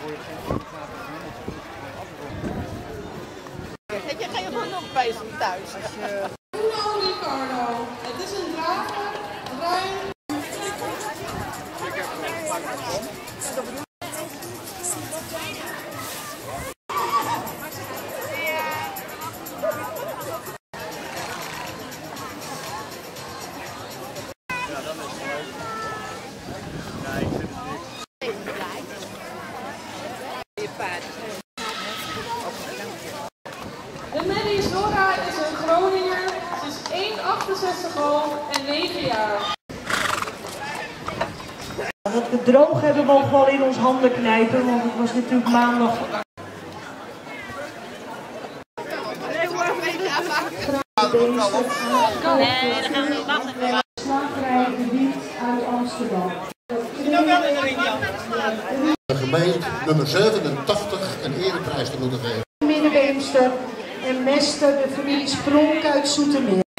Heb je geen genoeg bezig thuis? Hallo Ricardo, het is een drager, ruim. Ja, dat is leuk. Nee, ik vind het niks. De Manny Zora is een Groninger, ze is 1,68 hoog en 9 jaar. Dat we droog hebben mogen we wel in ons handen knijpen, want het was natuurlijk maandag. Nee, dan gaan we niet wachten. Slagerij gebied uit Amsterdam. De gemeente nummer 87 een ereprijs te moeten geven. Middenbeemster en Mester, de familie Spronk uit Zoetermeer.